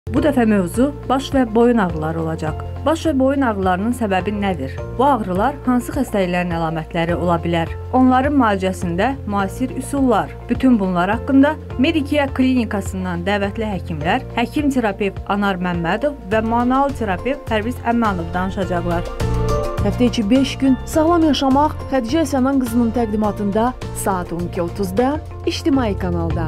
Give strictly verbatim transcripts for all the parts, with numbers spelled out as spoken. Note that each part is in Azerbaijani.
Bu dəfə mövzu baş və boyun ağrıları olacaq. Baş və boyun ağrılarının səbəbi nədir? Bu ağrılar hansı xəstəliklərin əlamətləri ola bilər? Onların müalicəsində müasir üsullar. Bütün bunlar haqqında Medikia klinikasından dəvətli həkimlər, həkim terapevt Anar Məmmədov və manual terapevt Pərviz Əmmanov danışacaqlar. Həftə içi beş gün sağlam yaşamaq Xədicə Əsənan qızının təqdimatında saat on iki otuzda İctimai kanalda.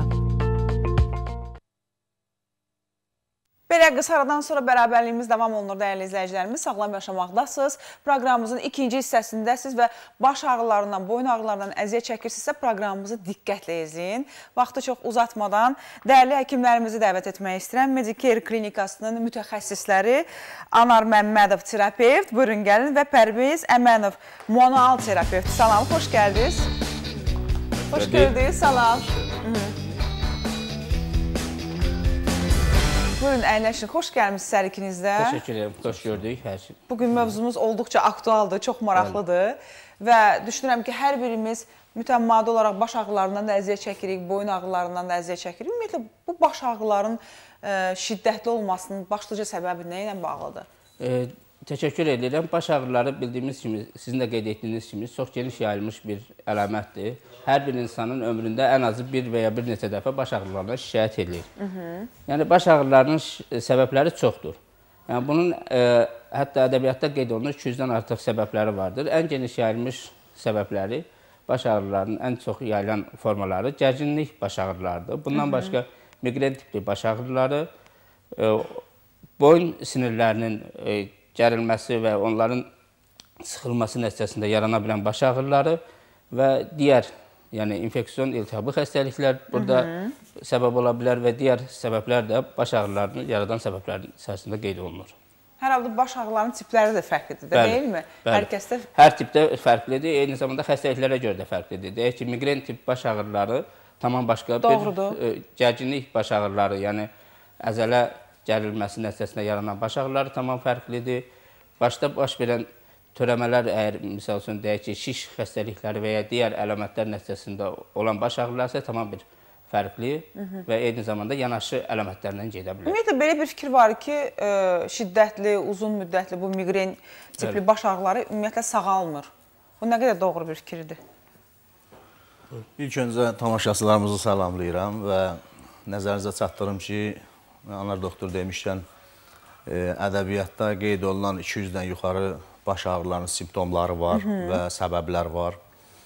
Belə qısa aradan sonra bərabərliyimiz davam olunur, dəyərli izləyicilərimiz. Sağlam yaşamaqdasınız. Proqramımızın ikinci hissəsində siz və baş ağrılarından, boyun ağrılarından əziyyət çəkirsinizsə, proqramımızı diqqətlə izləyin. Vaxtı çox uzatmadan dəyərli həkimlərimizi dəvət etmək istəyirəm. Medicare klinikasının mütəxəssisləri Anar Məmmədov terapevt, buyurun gəlin, və Pərviz Əmmanov manual terapevt. Salam, xoş gəldiniz. Xoş gördük, salam. Buyurun, əyləşin. Xoş gəlmişsiniz hər ikinizdə. Təşəkkür edirəm, xoş gördük hər şey. Bugün mövzumuz olduqca aktualdır, çox maraqlıdır. Və düşünürəm ki, hər birimiz mütəmadi olaraq baş ağrılarından da əziyyət çəkirik, boyun ağrılarından da əziyyət çəkirik. Ümumiyyətlə, bu baş ağrıların şiddətli olmasının başlıca səbəbi nə ilə bağlıdır? Təşəkkür edirəm. Baş ağrıları bildiyimiz kimi, sizin də qeyd etdiyiniz kimi, çox geniş yayılmış bir əlamətdir. Hər bir insanın ömründə ən azı bir və ya bir neçə dəfə baş ağrılarına şikayət edir. Yəni, baş ağrılarının səbəbləri çoxdur. Yəni, bunun hətta ədəbiyyatda qeyd olunur iki yüzdən artıq səbəbləri vardır. Ən geniş yayılmış səbəbləri, baş ağrılarının ən çox yayılan formaları gərginlik baş ağrılarıdır. Bundan başqa miqren tipli baş ağrıları, boyun sinirlərinin gərilməsi və onların sıxılması nəticəsində yarana bilən baş ağrıları və digər, yəni infeksion iltihabı xəstəliklər burada səbəb ola bilər və digər səbəblər də baş ağrılarını yaradan səbəblərin içərisində qeyd olunur. Hər halda baş ağrılarının tipləri də fərqlidir, deyilmi? Hər kəsdə... Hər tipdə fərqlidir, eyni zamanda xəstəliklərə görə də fərqlidir. Deyək ki, miqren tip baş ağrıları tamam başqa bir gərginlik baş ağrıları, yəni əzələ gərilməsi nəticəsində yaranan baş ağrıları tamam fərqlidir. Başda baş verən törəmələr, əgər misal üçün deyək ki, şiş xəstəlikləri və ya digər əlamətlər nəticəsində olan baş ağrıları isə tamam bir fərqli və eyni zamanda yanaşı əlamətlərlə gedə bilər. Ümumiyyətlə, belə bir fikir var ki, şiddətli, uzun müddətli bu miqren tipli baş ağrıları ümumiyyətlə sağalmır. Bu nə qədər doğru bir fikirdir? İlk öncə tamaşaçılarımızı salamlayıram və nəzərinizə çatdırım ki, Anar doktor demişkən, ədəbiyyatda qeyd olunan iki yüzdən yuxarı baş ağrılarının simptomları var və səbəblər var.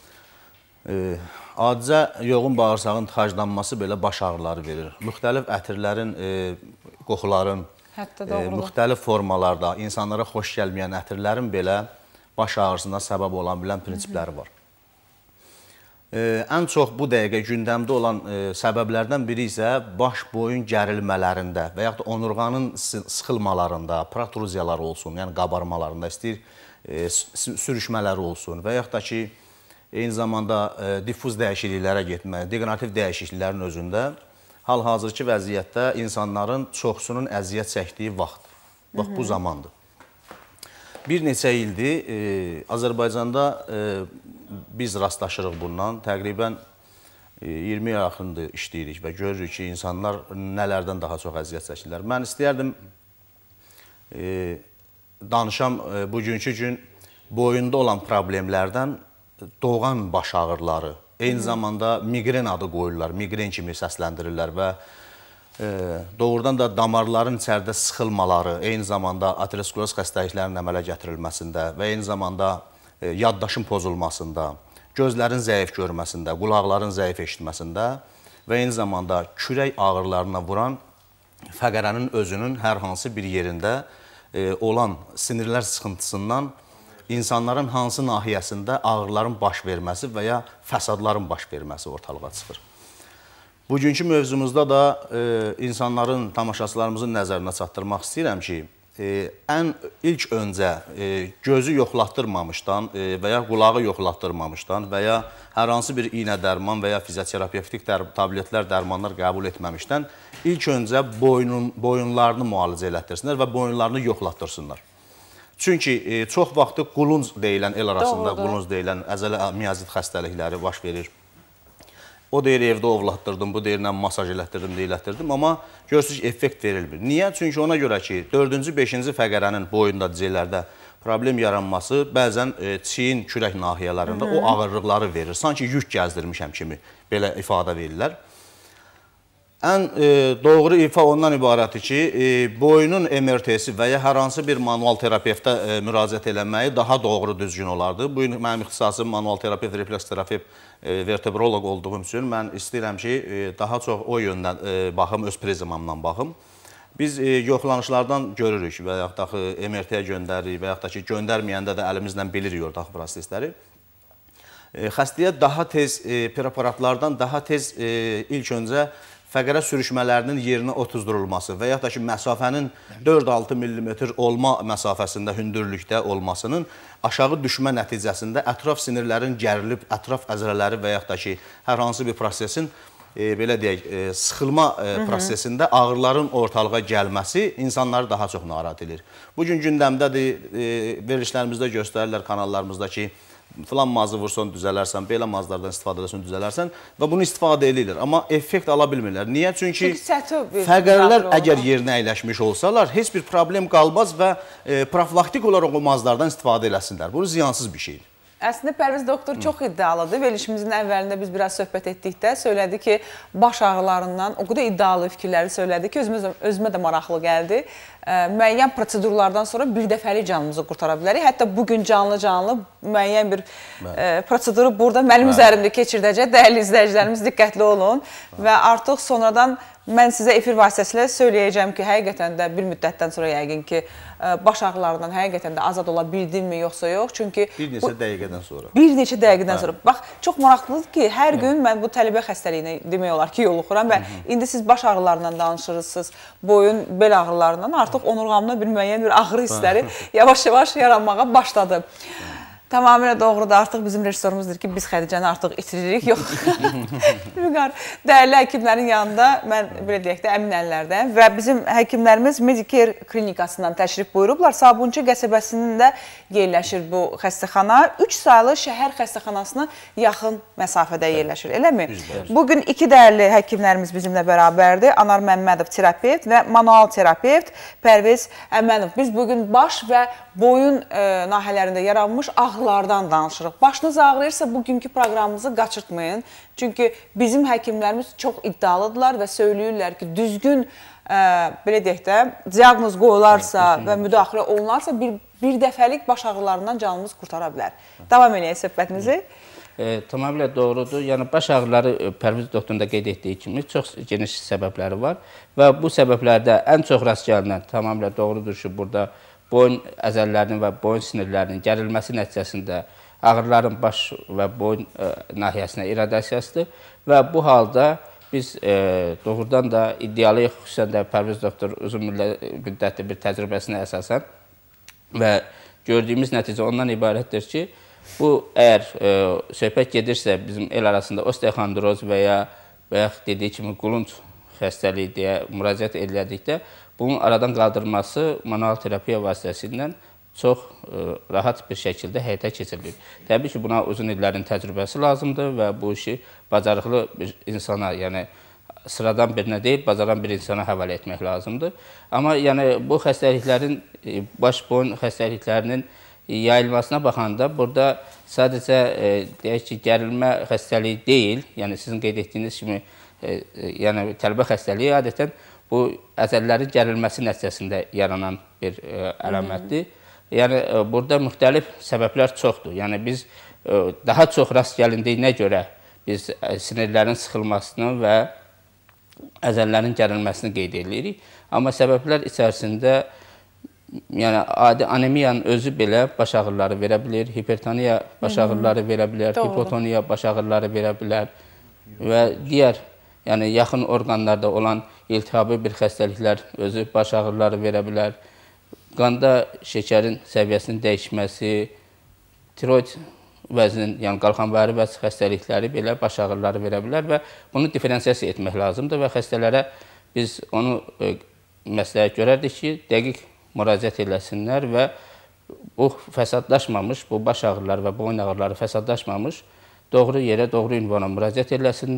Adicə yoğun bağırsağın tıxaclanması belə baş ağrıları verir. Müxtəlif ətirlərin, qoxuların, müxtəlif formalarda insanlara xoş gəlməyən ətirlərin belə baş ağrısına səbəb olan bilən prinsipləri var. Ən çox bu dəqiqə gündəmdə olan səbəblərdən biri isə baş boyun gərilmələrində və yaxud da onurğanın sıxılmalarında, protruziyaları olsun, yəni qabarmalarında, istəyir sürüşmələri olsun və yaxud da ki, eyni zamanda diffuz dəyişikliklərə getmə, degenerativ dəyişikliklərin özündə hal-hazırki vəziyyətdə insanların çoxsunun əziyyət çəkdiyi vaxt, bax bu zamandır. Bir neçə ildir Azərbaycanda biz rastlaşırıq bundan, təqribən iyirmi yaxındır işləyirik və görürük ki, insanlar nələrdən daha çox əziyyət çəkirlər. Mən istəyərdim danışam bugünkü gün boyunda olan problemlərdən doğan baş ağrıları, eyni zamanda miqren adı qoyurlar, miqren kimi səsləndirirlər və doğrudan da damarların içəridə sıxılmaları, eyni zamanda ateroskleroz xəstəliklərinin əmələ gətirilməsində və eyni zamanda yaddaşın pozulmasında, gözlərin zəif görməsində, qulaqların zəif eşitməsində və eyni zamanda kürək ağrılarına vuran fəqərənin özünün hər hansı bir yerində olan sinirlər sıxıntısından insanların hansı nahiyəsində ağrıların baş verməsi və ya fəsadların baş verməsi ortalığa çıxır. Bugünkü mövzumuzda da insanların, tamaşaçılarımızın nəzərinə çatdırmaq istəyirəm ki, ən ilk öncə gözü yoxlatdırmamışdan və ya qulağı yoxlatdırmamışdan və ya hər hansı bir iynə dərman və ya fizioterapevtik tabletlər, dərmanlar qəbul etməmişdən ilk öncə boyunlarını müalicə elətdirsinlər və boyunlarını yoxlatdırsınlar. Çünki çox vaxtı qulunc deyilən, el arasında qulunc deyilən əzələ miyazit xəstəlikləri baş verir. O deyir evdə ovlatdırdım, bu deyir masaj elətdirdim, deyilətdirdim, amma görürsünüz ki, effekt verilmir. Niyə? Çünki ona görə ki, dördüncü, beşinci fəqərənin boyunda dizələrdə problem yaranması bəzən e, çiyin, kürək nahiyələrində Hı -hı. o ağırlıqları verir. Sanki yük gəzdirmişəm kimi belə ifadə verirlər. Ən e, doğru ifa ondan ibarətdir ki, e, boyunun M R T-si və ya hər hansı bir manual terapevtə e, müraciət eləməyi daha doğru düzgün olardı. Bu gün mənim ixtisasım manual terapevt, refleks terapevt, e, vertebrolog olduğum üçün mən istəyirəm ki, e, daha çox o yöndən e, baxım, öz prizmamdan baxım. Biz e, yoxlanışlardan görürük və yaxud da M R T-yə göndəririk və yaxud da ki, göndərməyəndə də əlimizlə bilirik ortaq prosesləri. E, xəstəyə daha tez e, preparatlardan daha tez e, ilk öncə fəqərə sürüşmələrinin yerinə otuzdurulması və yaxud da ki, məsafənin dörd altı millimetr olma məsafəsində hündürlükdə olmasının aşağı düşmə nəticəsində ətraf sinirlərin gərilib, ətraf əzələləri və yaxud da ki, hər hansı bir prosesin e, belə deyək, e, sıxılma e, prosesində ağrıların ortalığa gəlməsi insanları daha çox narahat edir. Bugün gündəmdədir, e, verilişlərimizdə göstərirlər kanallarımızda ki, filan mazı vursan düzələrsən, belə mazlardan istifadə edəsən düzələrsən və bunu istifadə edirlər. Amma effekt ala bilmirlər. Niyə? Çünki fəqərlər əgər yerinə əyləşmiş olsalar, heç bir problem qalmaz və e, profilaktik olaraq o mazlardan istifadə eləsinlər. Bu ziyansız bir şeydir. Əslində Pərviz doktor çox iddialıdır. Verilişimizin əvvəlində biz biraz söhbət etdikdə söylədi ki, baş ağrılarından o qədər iddialı fikirləri söylədi ki, özümüz, özümə də maraqlı gəldi. Ə, müəyyən prosedurlardan sonra bir dəfəlik canımızı qurtara bilərik. Hətta bugün canlı-canlı müəyyən bir ə, proseduru burada mənim üzərimdə keçirdəcək. Dəyərli izləyicilərimiz diqqətli olun və artıq sonradan mən sizə efir vasitəsilə söyləyəcəm ki, həqiqətən də bir müddətdən sonra yəqin ki, baş ağrılarından həqiqətən də azad ola bildimmi, yoxsa yox. Çünki bir neçə dəqiqədən sonra. Bir neçə dəqiqədən sonra. Bax, çox maraqlıdır ki, hər gün mən bu tələbə xəstəliyinə demək olar ki, yoluxuram və indi siz baş ağrılarından danışırsınız, boyun, bel ağrılarından artıq onurğamda bir müəyyən bir ağrı hissləri yavaş-yavaş yaranmağa başladı. Tamamilə doğrudur. Artıq bizim rejissorumuzdur ki, biz Xədicəni artıq itiririk. Yox. Dəyərli həkimlərin yanında mən belə deyək də əmin əllərdəyəm və bizim həkimlərimiz Medicare klinikasından təşrif buyurublar. Sabunçu qəsəbəsində də yerləşir bu xəstəxana. Üç saylı şəhər xəstəxanasına yaxın məsafədə yerləşir, eləmi? Bugün iki dəyərli həkimlərimiz bizimlə bərabərdir. Anar Məmmədov terapevt və manual terapevt Pərviz Əmənov. Biz bugün baş və boyun e, nahiyələrində yaranmış ağrılardan danışırıq. Başınız ağrıyırsa bugünkü proqramımızı qaçırtmayın. Çünki bizim həkimlərimiz çox iddialıdırlar və söyləyirlər ki, düzgün e, belə deyək də, diaqnoz qoyularsa və müdaxilə olunarsa bir, bir dəfəlik baş ağrılarından canımız qurtara bilər. Davam edək söhbətimizi. E, tamamilə doğrudur. Yəni, baş ağrıları Pərviz doktorun da qeyd etdiyi kimi çox geniş səbəbləri var və bu səbəblərdə ən çox rast gəlinən tamamilə doğrudur ki, burada boyun əzələlərinin və boyun sinirlərinin gərilməsi nəticəsində ağrıların baş və boyun e, nahiyəsinə iradasiyasıdır və bu halda biz e, doğrudan da iddialıyıq, xüsusən də Pərviz doktor uzun müddətli bir təcrübəsinə əsasən və gördüyümüz nəticə ondan ibarətdir ki, bu əgər e, söhbət gedirsə bizim el arasında osteoxondroz və ya və ya dediyi kimi qulunc xəstəliyi deyə müraciət edildikdə bunun aradan qaldırılması manual terapiya vasitəsilə çox ə, rahat bir şəkildə həyata keçirilir. Təbii ki, buna uzun illərin təcrübəsi lazımdır və bu işi bacarıqlı bir insana, yəni sıradan birinə deyil, bacaran bir insana həvalə etmək lazımdır. Amma yəni bu xəstəliklərin, baş boyun xəstəliklərinin yayılmasına baxanda burada sadəcə ə, deyək ki, gərilmə xəstəliyi deyil, yəni sizin qeyd etdiyiniz kimi ə, yəni tələbə xəstəliyi adətən bu əzələlərin gərilməsi nəticəsində yaranan bir ə, əlamətdir. Yəni ə, burada müxtəlif səbəblər çoxdur. Yəni biz ə, daha çox rast gəlindiyinə görə biz ə, sinirlərin sıxılmasını və əzələlərin gərilməsini qeyd edirik. Amma səbəblər içərisində yəni adi anemiyanın özü belə baş ağrıları verə bilər, hipertoniya baş ağrıları verə bilər, hipotoniya baş ağrıları verə bilər və digər yəni yaxın orqanlarda olan iltihabi bir xəstəliklər özü baş ağrıları verə bilər. Qanda şəkərin səviyyəsinin dəyişməsi, tiroid vəzinin, yəni qalxanvari vəz xəstəlikləri belə baş ağrıları verə bilər və bunu diferensiyasiya etmək lazımdır və xəstələrə biz onu e, məsləhət görərdik ki, dəqiq müraciət eləsinlər və bu fəsadlaşmamış, bu baş ağrıları və boyun ağrıları fəsadlaşmamış doğru yerə, doğru ünvana müraciət eləsinlər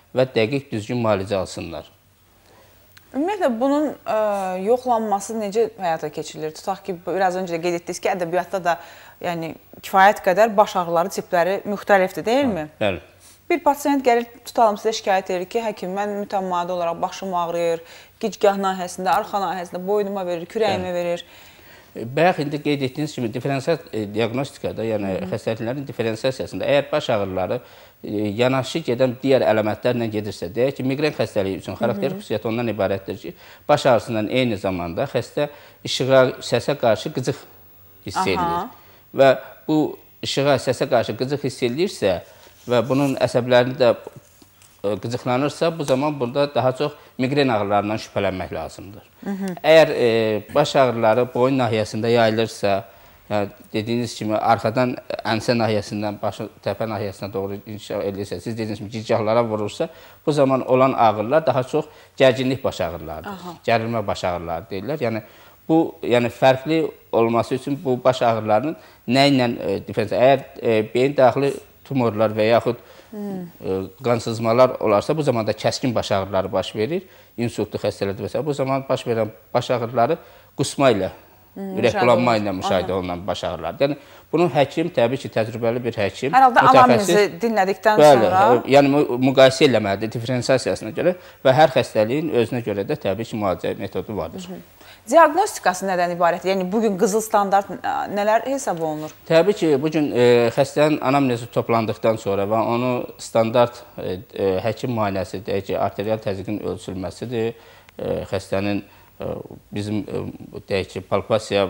və dəqiq düzgün müalicə alsınlar. Ümumiyyətlə, bunun ə, yoxlanması necə həyata keçirilir? Tutaq ki, biraz öncə də qeyd etdiniz ki, ədəbiyyatda da yəni, kifayət qədər baş ağrıları tipləri müxtəlifdir, deyilmi? Bəli. Bir pasiyent gəlir, tutalım sizə şikayət edir ki, həkim, mən mütəmadi olaraq başım ağrıyır, gicgah nahiyəsində, arxa nahiyəsində boynuma verir, kürəyimə verir. Bayaq indi qeyd etdiyiniz kimi diferensial diaqnostikada, yəni xəstəliklərin diferensiyasında əgər baş ağrıları yanaşı gedən digər əlamətlərlə gedirsə, deyək ki, miqren xəstəliyi üçün xarakterik xüsusiyyəti ondan ibarətdir ki, baş ağrısından eyni zamanda xəstə işığa, səsə qarşı qıcıq hiss edilir. Və bu işığa, səsə qarşı qıcıq hiss edilirsə və bunun əsəblərini də qıcıqlanırsa, bu zaman burada daha çox miqren ağrılarından şübhələnmək lazımdır. Hı -hı. Əgər e, baş ağrıları boyun nahiyəsində yayılırsa, yəni dediyiniz kimi arxadan ənsə nahiyəsindən başı təpə nahiyəsinə doğru inşa edilirsə, siz dediyiniz kimi gicgahlara vurursa, bu zaman olan ağrılar daha çox gərginlik baş ağrılarıdır. Aha. Gərilmə baş ağrıları deyirlər. Yəni bu, yəni fərqli olması üçün bu baş ağrılarının nə ilə e, diferensiya? Əgər e, beyin daxili tumorlar və yaxud Hmm. qansızmalar olarsa, bu zaman da kəskin baş ağrıları baş verir, insultlu xəstəlikdir və s. Bu zaman baş verən baş ağrıları qusma ilə, hmm, ürək bulanma ilə müşahidə olunan baş ağrıları. Yəni, bunun həkim, təbii ki, təcrübəli bir həkim. Hər halda anamnezi dinlədikdən bəli, sonra... Yəni, müqayisə eləməlidir diferensiyasına görə və hər xəstəliyin özünə görə də təbii ki, müalicə metodu vardır. Hı -hı. Diaqnostikası nədən ibarətdir? Yəni, bugün qızıl standart nələr hesab olunur? Təbii ki, bugün e, xəstənin anamnezi toplandıqdan sonra və onu standart e, e, həkim müayinəsi, deyək ki, arterial təzyiqin ölçülməsidir. E, xəstənin e, bizim, e, deyək ki, palpasiya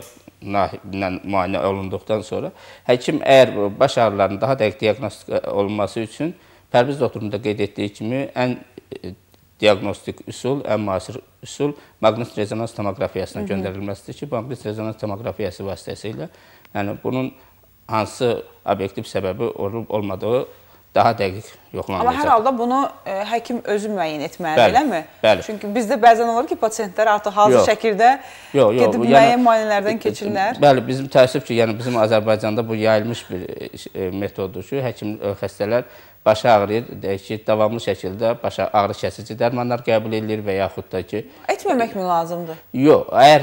ilə müayinə olunduqdan sonra həkim əgər baş ağrılarının daha dəqiq diaqnostik olunması üçün Pərviz doktorun da qeyd etdiyi kimi ən e, diaqnostik üsul, ən müasir üsul maqnit rezonans tomografiyasına göndərilməsidir ki, maqnit rezonans tomografiyası vasitəsilə yəni bunun hansı obyektiv səbəbi olub olmadığı daha dəqiq yoxlanılacaq. Amma hər halda bunu e, həkim özü müəyyən etməlidir, eləmi? Bəli. Çünki bizdə bəzən olur ki, pasiyentlər artıq hazır yox. şəkildə yox, yox, gedib müəyyən yəni, müayinələrdən keçirlər. Bəli, bizim təəssüf ki, yəni bizim Azərbaycanda bu yayılmış bir e, metoddur ki, həkim e, xəstələr başı ağrıyır, deyək ki, davamlı şəkildə baş ağrı kəsici dərmanlar qəbul edilir və yaxud da ki... Etməmək mi lazımdır? Yox, əgər,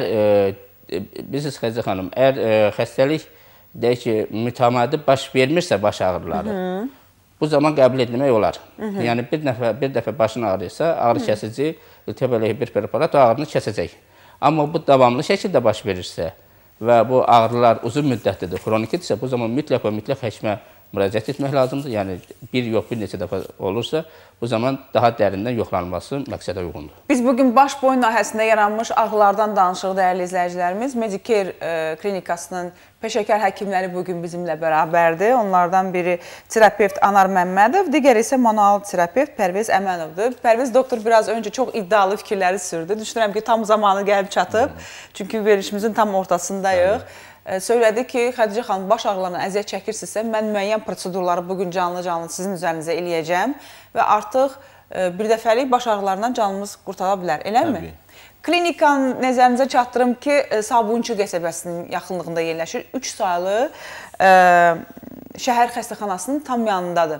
e, bilirsiniz Xədicə xanım, əgər e, xəstəlik, deyək ki, mütəmadi baş vermirsə baş ağrıları, Hı -hı. bu zaman qəbul edilmək olar. Hı -hı. Yəni, bir dəfə, bir dəfə başını ağrıyırsa, ağrı Hı -hı. kəsici, iltihab bir preparat o ağrını kəsəcək. Amma bu davamlı şəkildə baş verirsə və bu ağrılar uzun müddətlidir, xronikidirsə, bu zaman mütləq və mütləq həkimə müraciət etmək lazımdır. Yəni, bir yox, bir neçə dəfə olursa, bu zaman daha dərindən yoxlanılması məqsədə uyğundur. Biz bugün baş boyun nahiyəsində yaranmış ağrılardan danışırıq, dəyərli izləyicilərimiz. Medicare e, klinikasının peşəkar həkimləri bugün bizimlə bərabərdir. Onlardan biri terapevt Anar Məmmədov, digəri isə manual terapevt Pərviz Əmənovdur. Pərviz doktor biraz öncə çox iddialı fikirləri sürdü. Düşünürəm ki, tam zamanı gəlib çatıb. Hmm. Çünki verilişimizin tam ortasındayıq. Hmm. Söylədi ki, Xədicə xanım, baş ağrılarına əziyyət çəkirsinizsə, mən müəyyən prosedurları bugün canlı-canlı sizin üzərinizə eləyəcəm və artıq bir dəfəlik baş ağrılarından canımız qurtara bilər, eləmi? Təbii. Klinikanın nəzərinizə çatdırım ki, Sabunçu qəsəbəsinin yaxınlığında yerləşir. Üç saylı e, şəhər xəstəxanasının tam yanındadır.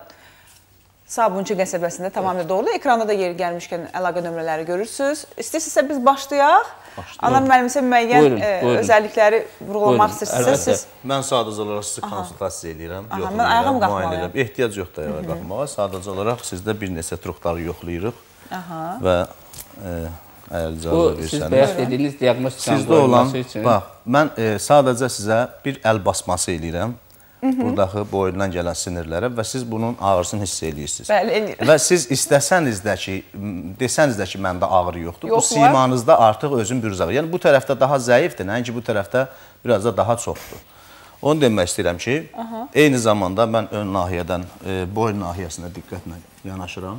Sabunçu qəsəbəsində tamamilə doğrudur. Ekranda da yeri gəlmişkən əlaqə nömrələri görürsünüz. İstəyirsinizsə biz başlayaq. Anar müəllimsə müəyyən buyurun, e, buyurun. özəllikləri vurğulamaq istəyirsinizsə siz... Mən sadəcə olaraq sizi konsultasiya edirəm. Aha, mən ayağım qalxmalıyam. Ehtiyac yoxdur ayağa qalxmağa. Sadəcə olaraq sizdə bir neçə truxları yoxlayırıq və e, əgər icazə verirsəniz. Siz bəyək dediyiniz diaqnostikanın qoyulması üçün. Bax, mən e, sadəcə sizə bir əl basması eləyirəm. Buradakı boyundan gələn sinirlərə və siz bunun ağrısını hiss edirsiniz. Bəli, eləyirəm. Və siz istəsəniz də ki, desəniz də ki, məndə ağrı yoxdur. Yox, bu simanızda artıq özün bürüz ağrı. Yəni, bu tərəfdə daha zəifdir, nəinki bu tərəfdə biraz da daha çoxdur. Onu demək istəyirəm ki, Aha. eyni zamanda mən ön nahiyədən e, boyun nahiyəsinə diqqətlə yanaşıram.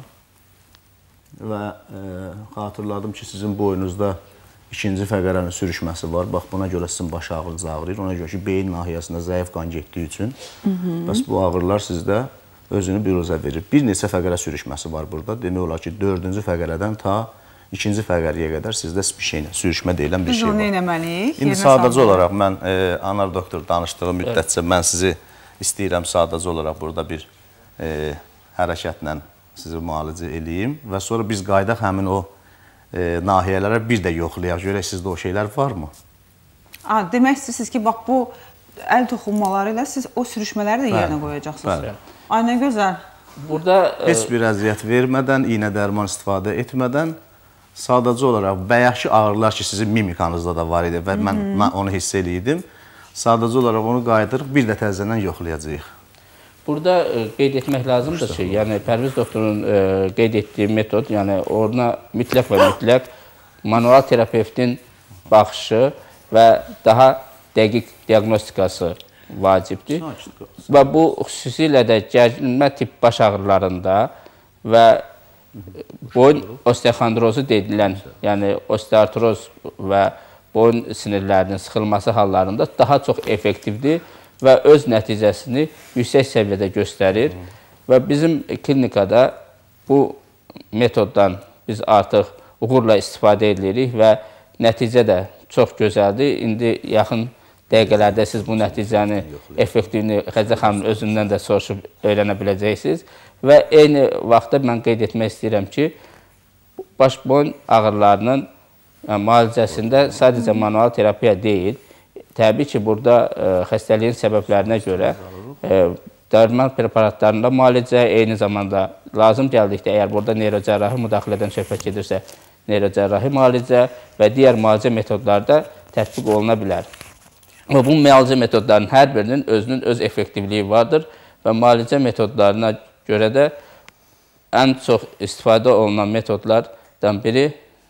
Və e, xatırladım ki, sizin boyunuzda ikinci fəqərənin sürüşməsi var. Bax, buna görə sizin baş ağrınız ağrıyır. Ona görə ki, beyin nahiyəsində zəif qan getdiyi üçün bəs bu ağrılar sizdə özünü büruzə verir. Bir neçə fəqərə sürüşməsi var burada. Demək olar ki, dördüncü fəqərədən ta ikinci fəqəriyə qədər sizdə spişeylə, sürüşmə deyilən bir Biz şey var. Biz onu eləməliyik. İndi sadəcə olaraq mən, e, Anar doktor danışdığı müddətcə mən sizi istəyirəm sadəcə olaraq burada bir e, hərəkətlə sizi müalicə eləyim və sonra biz qaydaq həmin o e, nahiyələrə bir də yoxlayaq. Görək sizdə o şeylər varmı? A, demək istəyirsiniz ki, bax bu əl toxunmaları ilə siz o sürüşmələri də yerinə qoyacaqsınız. Bəli. Ay, nə gözəl. Burada heç bir əziyyət vermədən, iynə dərman istifadə etmədən sadəcə olaraq bayaqki ağrılar ki, sizin mimikanızda da var idi və mən, mən onu hiss eləyirdim. Sadəcə olaraq onu qayıdırıq, bir də təzədən yoxlayacağıq. Burada e, qeyd etmək lazımdır ki, yəni Pərviz doktorun e, qeyd etdiyi metod, yəni ona mütləq və mütləq manual terapevtin baxışı və daha dəqiq diaqnostikası vacibdir. Və bu xüsusilə də gərginmə tip baş ağrılarında və boyun osteoxondrozu deyilən, yəni osteoartroz və boyun sinirlərinin sıxılması hallarında daha çox effektivdir və öz nəticəsini yüksək səviyyədə göstərir. Və bizim klinikada bu metoddan biz artıq uğurla istifadə edirik və nəticə də çox gözəldir. İndi yaxın dəqiqələrdə siz bu nəticəni, effektivini Xədicə xanımın özündən də soruşub öyrənə biləcəksiniz. Və eyni vaxtda mən qeyd etmək istəyirəm ki, baş boyun ağrılarının yəni, müalicəsində sadəcə manual terapiya deyil, təbii ki, burada ə, xəstəliyin səbəblərinə görə ə, dərman preparatlarında müalicə, eyni zamanda lazım gəldikdə, əgər burada neyrocərrahi müdaxilədən söhbət gedirsə, neyrocərrahi müalicə və digər müalicə metodları da tətbiq oluna bilər. Və bu müalicə metodlarının hər birinin özünün öz effektivliyi vardır və müalicə metodlarına görə də ən çox istifadə olunan metodlardan biri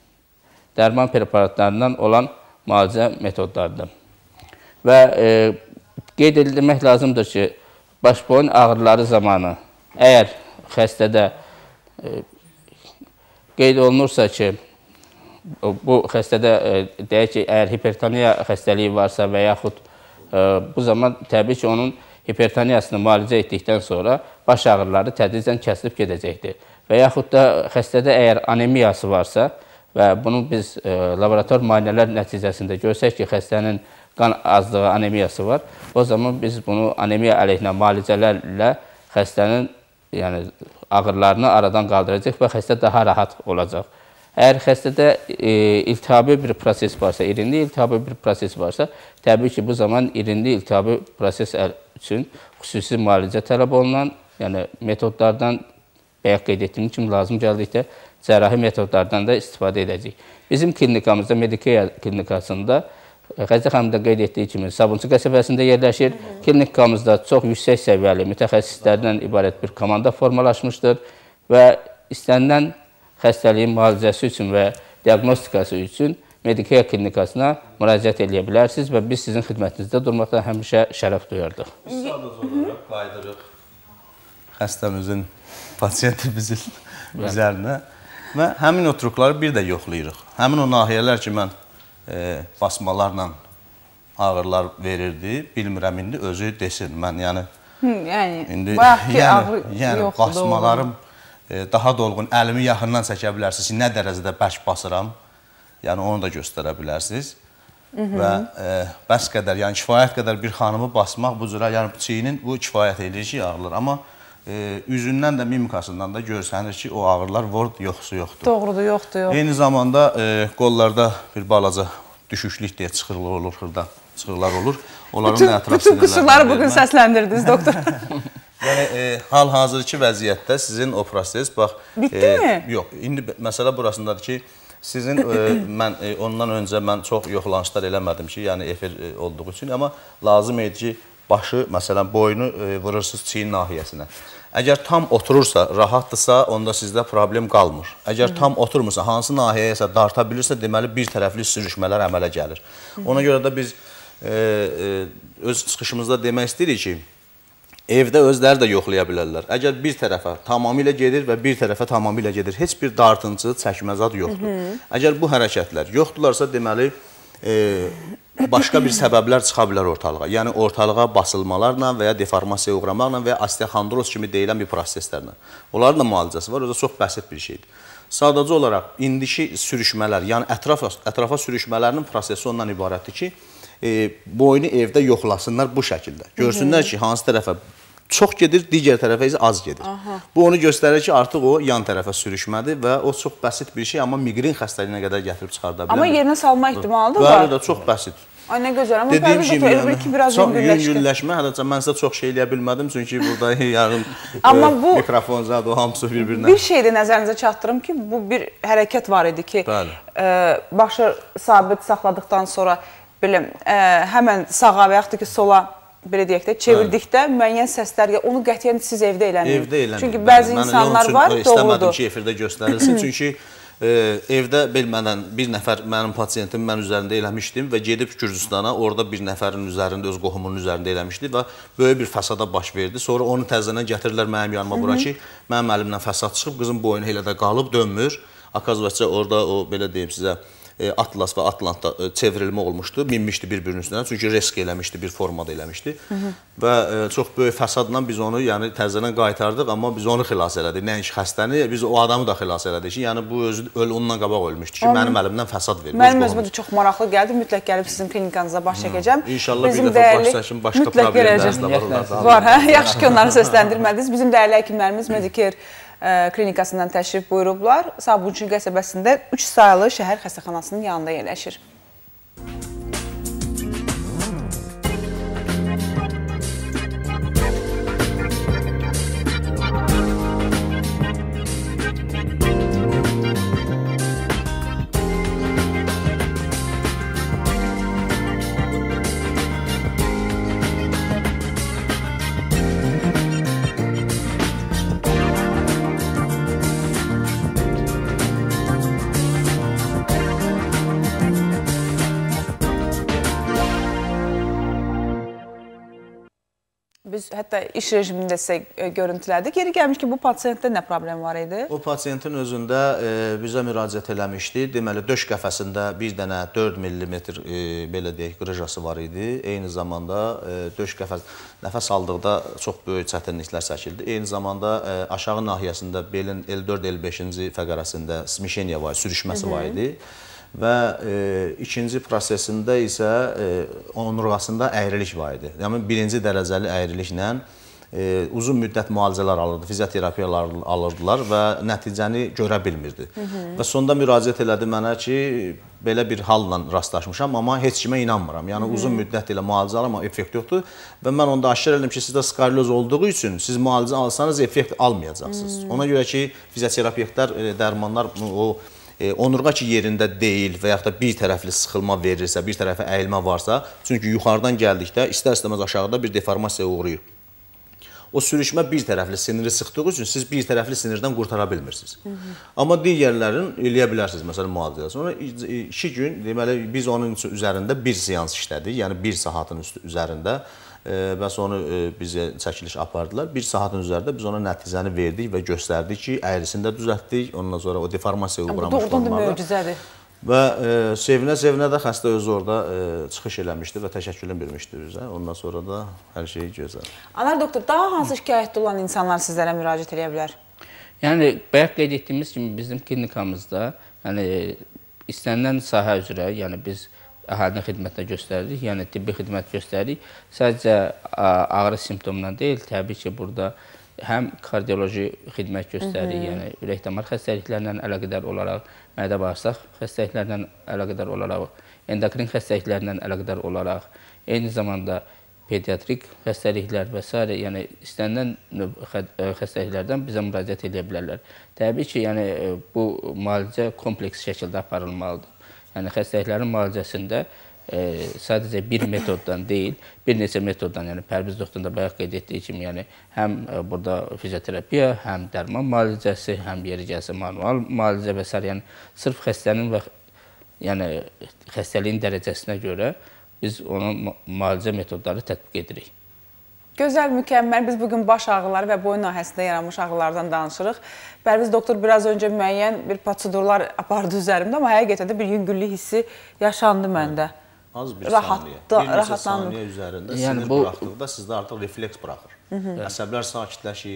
dərman preparatlarından olan müalicə metodlarıdır. Və e, qeyd edilmək lazımdır ki, baş boyun ağrıları zamanı əgər xəstədə e, qeyd olunursa ki, bu xəstədə e, deyək ki, əgər hipertoniya xəstəliyi varsa və yaxud e, bu zaman təbii ki, onun hipertoniyasını müalicə etdikdən sonra baş ağrıları tədricən kəsilib gedəcəkdir. Və yaxud da xəstədə əgər anemiyası varsa və bunu biz e, laborator müayinələr nəticəsində görsək ki, xəstənin qan azlığı anemiyası var, o zaman biz bunu anemiya əleyhinə müalicələrlə xəstənin yəni, ağrılarını aradan qaldıracaq və xəstə daha rahat olacaq. Əgər xəstədə e, iltihabi bir proses varsa, irinli iltihabi bir proses varsa, təbii ki, bu zaman irinli iltihabi proses üçün xüsusi müalicə tələb olunan, yəni metodlardan bayaq qeyd etdiyim kimi lazım gəldikdə cərrahi metodlardan da istifadə edəcəyik. Bizim klinikamızda, Medikeya klinikasında Xədicə xanım da qeyd etdiyi kimi Sabunçu qəsəbəsində yerləşir. Klinikamızda çox yüksək səviyyəli mütəxəssislərdən ibarət bir komanda formalaşmışdır və istənilən xəstəliyin müalicəsi üçün və diaqnostikası üçün Medikeya klinikasına müraciət edə bilərsiniz və biz sizin xidmətinizdə durmaqdan həmişə şərəf duyardıq. Biz sadəcə olaraq qaydırıq xəstəmizin, pasiyentimizin üzərinə və həmin oturuqları bir də yoxlayırıq. Həmin o nahiyələr ki, mən e, basmalarla ağrılar verirdi, bilmirəm indi özü desin. Mən yəni, Hı, yəni, indi, bayaqki yəni, ağrı yəni yoxdur. basmalarım e, daha dolğun, əlimi yaxından çəkə bilərsiniz ki, nə dərəcədə bərk basıram, yəni onu da göstərə bilərsiniz. Hı -hı. Və e, bəs qədər, yəni kifayət qədər bir xanımı basmaq bu cürə, yəni çiyinin bu kifayət edir ki, ağrılar. Amma e, üzündən də, mimikasından da görsənir ki, o ağrılar var, yoxsa yoxdur. Doğrudur, yoxdur, yox. Eyni zamanda e, qollarda bir balaca düşüşlük deyə çıxırlar olur, xırda çıxırlar olur. Onların bütün, da ətraf bütün qüsurları bugün səsləndirdiniz, doktor. Yəni, e, hal-hazırki vəziyyətdə sizin o proses, bax... Bitdi e, mi? Yox, indi məsələ burasındadır ki, sizin, e, mən e, ondan öncə mən çox yoxlanışlar eləmədim ki, yəni efir e, olduğu üçün, amma lazım idi ki, başı, məsələn, boynu e, vurursunuz çiyin nahiyəsinə. Əgər tam oturursa, rahatdırsa, onda sizdə problem qalmır. Əgər Hı -hı. tam oturmursa, hansı nahiyəyə darta bilirsə, deməli, bir tərəfli sürüşmələr əmələ gəlir. Hı -hı. Ona görə də biz e, e, öz çıxışımızda demək istəyirik ki, evdə özləri də yoxlaya bilərlər. Əgər bir tərəfə tamamilə gedir və bir tərəfə tamamilə gedir, heç bir dartıncı, çəkməzad yoxdur. Hı -hı. Əgər bu hərəkətlər yoxdurlarsa, deməli, e, başqa bir səbəblər çıxa bilər ortalığa. Yəni, ortalığa basılmalarla və ya deformasiyaya uğramaqla və ya osteoxondroz kimi deyilən bir proseslərlə. Onların da müalicəsi var, o da çox bəsit bir şeydir. Sadəcə olaraq, indiki sürüşmələr, yəni ətrafa, ətrafa sürüşmələrinin prosesi ondan ibarətdir ki, e, boynu evdə yoxlasınlar bu şəkildə. Görsünlər ki, hansı tərəfə çox gedir, digər tərəfə isə az gedir. Aha. Bu onu göstərir ki, artıq o yan tərəfə sürüşmədir və o çox bəsit bir şey, amma miqren xəstəliyinə qədər gətirib çıxarda bilər. Amma yerinə salma ehtimalı da var. Bəli də, çox bəsit. Ay, nə gözəl, amma Pərviz doktor, elə bir ki, biraz yüngülləşdi. Yüngülləşmə, hədəcə mən sizə çox şey eləyə bilmədim, çünki burada yarın bu, mikrofon zadı, o hamısı bir-birinə. Bir şey də nəzərinizə çatdırım ki, bu bir hərəkət var idi ki, e, başı sabit saxladıqdan sonra belə e, həmən sağa və yaxud da ki, sola belə deyək də, çevirdikdə müəyyən səslər, onu qətiyyən siz evdə eləməyin. Evdə eləməyin. Çünki bəzi insanlar var, doğrudur. İstəmədim ki, efirdə göstərilsin, çünki e, evdə bilmədən bir nəfər mənim pasiyentim mən üzərində eləmişdim və gedib Gürcüstana, orada bir nəfərin üzərində, öz qohumunun üzərində eləmişdi və böyük bir fəsada baş verdi. Sonra onu təzədən gətirirlər mənim yanıma bura ki, mənim əlimdən fəsad çıxıb, qızın boynu elə də qalıb, dönmür. Akazvətcə orada o, belə deyim sizə, Atlas və Atlantda çevrilmə olmuşdu, minmişdi bir-birinin üstünə, çünki risk eləmişdi, bir formada eləmişdi Hı -hı. və e, çox böyük fəsadla biz onu yəni təzədən qaytardıq, amma biz onu xilas elədik, nəinki xəstəni, biz o adamı da xilas elədik ki, yəni bu özü öl ondan qabaq ölmüşdü ki, mənim əlimdən fəsad verdi. Mənim özümə də çox maraqlı gəldi, mütləq gəlib sizin klinikanıza baş çəkəcəm. İnşallah bir dəfə baş çəkim, başqa problemləriniz də var. Var, hə? Yaxşı ki, onları səsləndirmədiniz. Bizim dəyərli həkimlərimiz Medicare klinikasından təşrif buyurublar. Sabunçu qəsəbəsində üç sayılı şəhər xəstəxanasının yanında yerləşir. Biz hətta iş rejimində sizə görüntülədik. Yeri gəlmiş ki, bu pasiyentdə nə problem var idi? O pasiyentin özündə e, bizə müraciət eləmişdi. Deməli, döş qəfəsində bir dənə dörd millimetr e, belə deyək, qrıjası var idi. Eyni zamanda e, döş qəfəs, nəfəs aldıqda çox böyük çətinliklər çəkildi. Eyni zamanda e, aşağı nahiyəsində belin el dörd el beşinci fəqərəsində smişeniya var, sürüşməsi Hı -hı. var idi. Və e, ikinci prosesində isə e, onurğasında əyrilik var idi. Yəni birinci dərəcəli əyriliklə e, uzun müddət müalicələr alırdı, fizioterapiyalar alırdılar və nəticəni görə bilmirdi. Hı -hı. Və sonda müraciət elədi mənə ki, belə bir halla rastlaşmışam, amma heç kimə inanmıram. Yəni Hı -hı. uzun müddət ilə müalicə alır, amma effekt yoxdur. Və mən onda aşkar elədim ki, sizdə skaryoz olduğu üçün siz müalicə alsanız effekt almayacaqsınız. Hı -hı. Ona görə ki, fizioterapevtlər, e, dərmanlar o E, onurğa ki yerində deyil və yaxud da bir tərəfli sıxılma verirsə, bir tərəfə əyilmə varsa, çünki yuxarıdan gəldikdə istər-istəməz aşağıda bir deformasiyaya uğrayır. O sürüşmə bir tərəfli siniri sıxdığı üçün siz bir tərəfli sinirdən qurtara bilmirsiniz. Hı -hı. Amma digərlərin eləyə bilərsiniz, məsələn, müalicə. Sonra iki gün, deməli, biz onun üzərində bir seans işlədik, yəni bir saatın üstü üzərində. Bəs onu bizə çəkiliş apardılar. Bir saatın üzərində biz ona nəticəni verdik və göstərdik ki, əyrisini də düzəltdik. Ondan sonra o deformasiyaya uğramış olmalı. Doğrudan da möcüzədir. Və sevinə-sevinə də xəstə özü orada çıxış eləmişdi və təşəkkürünü bilmişdi bizə. Ondan sonra da hər şey gözəl. Anar doktor, daha hansı şikayətdə olan insanlar sizlərə müraciət edə bilər? Yəni, bayaq qeyd etdiyimiz kimi bizim klinikamızda yəni, istənilən sahə üzrə, yəni biz əhalinin xidmətinə göstəririk, yəni tibbi xidmət göstəririk. Sadəcə ağrı simptomla deyil, təbii ki, burada həm kardioloji xidmət göstəririk, Hı -hı. yəni ürək-damar xəstəliklərlə əlaqədar olaraq, mədə-bağırsaq xəstəliklərlə əlaqədar olaraq, endokrin xəstəliklərlə əlaqədar olaraq, eyni zamanda pediatrik xəstəliklər və s. yəni istənilən xəstəliklərdən bizə müraciət edə bilərlər. Təbii ki, yəni bu müalicə kompleks şəkildə aparılmalıdır. Yəni, xəstəliklərin müalicəsində e, sadəcə bir metoddan deyil, bir neçə metoddan, yəni Pərviz doktorun da bayaq qeyd etdiyi kimi, yəni həm e, burada fizioterapiya, həm dərman müalicəsi, həm yeri gəlsə manual müalicə və s. yəni sırf xəstənin və yəni xəstəliyin dərəcəsinə görə biz onun müalicə metodları tətbiq edirik. Gözəl, mükəmməl. Biz bugün baş ağrıları və boyun nahiyəsində yaranmış ağrılardan danışırıq. Pərviz doktor biraz öncə müəyyən bir prosedurlar apardı üzərimdə, amma həqiqətən də bir yüngüllük hissi yaşandı məndə. Az bir saniyə, bir neçə saniyə üzərində yəni sinir bu... buraxdıqda sizdə artıq refleks buraxır. Hı -hı. Əsəblər sakitləşir,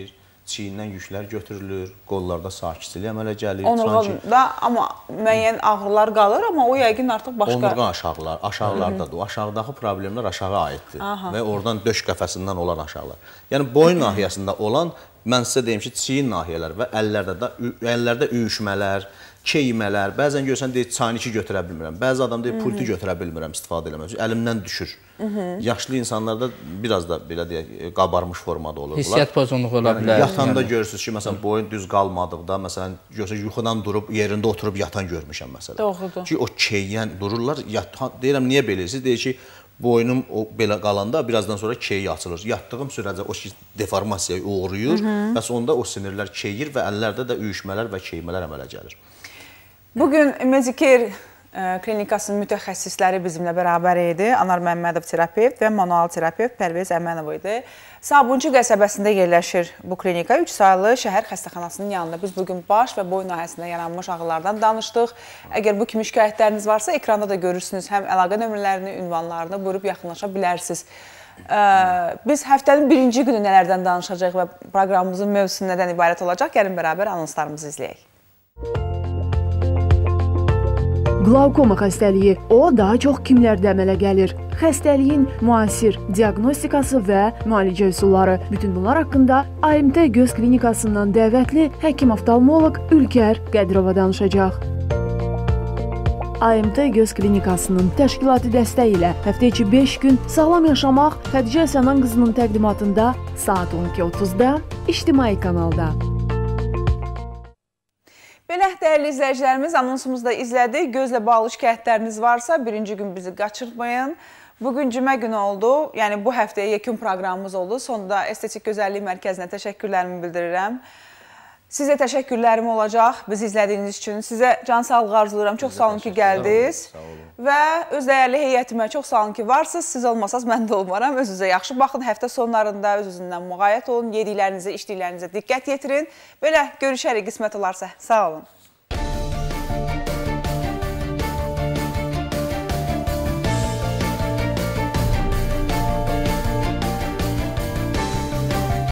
çiyindən yüklər götürülür, qollarda sakitçilik əmələ gəlir. Onurğada amma müəyyən ağrılar qalır, amma o yəqin artıq başqa... Onurğa aşağılar, aşağılardadır. O aşağıdakı problemlər aşağı aiddir və oradan döş qəfəsindən olan aşağılar. Yəni boyun nahiyəsində olan, mən sizə deyim ki, çiyin nahiyələr və əllərdə də əllərdə üyüşmələr, keymələr, bəzən görsən deyir çayniki götürə bilmirəm. Bəzi adam deyir pultu götürə bilmirəm istifadə eləmək üçün. Əlimdən düşür. Yaşlı insanlarda biraz da belə deyək qabarmış formada olur. Hissiyyat pozğunluğu ola bilər. Yatanda görürsüz ki, məsələn boyun düz qalmadıqda, məsələn görsən yuxudan durub yerində oturub yatan görmüşəm məsələn. Doğrudur. Ki o keyən dururlar. Deyirəm niyə beləsiz? Deyir ki, boynum o belə qalanda birazdan sonra keyi açılır. Yatdığım sürəcə o deformasiyaya uğrayır və sonda o sinirlər keyir və əllərdə də üyüşmələr və keymələr əmələ gəlir. Bugün Medicare klinikasının mütəxəssisləri bizimlə bərabər idi. Anar Məmmədov terapevt və manual terapevt Pərviz Əmənov idi. Sabunçu qəsəbəsində yerləşir bu klinika. Üç saylı şəhər xəstəxanasının yanında. Biz bugün baş və boyun nahiyəsində yaranmış ağrılardan danışdıq. Əgər bu kimi şikayətləriniz varsa, ekranda da görürsünüz. Həm əlaqə nömrələrini, ünvanlarını buyurub yaxınlaşa bilərsiniz. Biz həftənin birinci günü nələrdən danışacaq və proqramımızın mövzusu nədən ibarət olacaq? Gəlin bərabər anonslarımızı izləyək. Qlaukoma xəstəliyi, o daha çox kimlərdə əmələ gəlir? Xəstəliyin müasir diaqnostikası və müalicə üsulları. Bütün bunlar haqqında A M T Göz Klinikasından dəvətli həkim-oftalmoloq Ülkər Qədirova danışacaq. A M T Göz Klinikasının təşkilatı dəstəyi ilə həftə içi beş gün sağlam yaşamaq Xədicə Həsənan qızının təqdimatında saat on iki otuzda İctimai kanalda. Belə, dəyərli izləyicilərimiz, anonsumuzda izlədik. Gözlə bağlı şikayətləriniz varsa, birinci gün bizi qaçırtmayın. Bugün cümə günü oldu, yəni bu həftəyə yekun proqramımız oldu. Sonunda Estetik Gözəllik Mərkəzinə təşəkkürlərimi bildirirəm. Sizə təşəkkürlərim olacaq, bizi izlədiyiniz üçün. Sizə can sağlığı arzulayıram. Çox sağ olun ki, gəldiniz. Və öz dəyərli heyətimə çox sağ olun ki, varsınız. Siz olmasaz, mən də olmaram. Öz-özə yaxşı baxın. Həftə sonlarında öz-özündən müğayət olun. Yediklərinizə, içdiklərinizə diqqət yetirin. Belə görüşərik qismət olarsa. Sağ olun.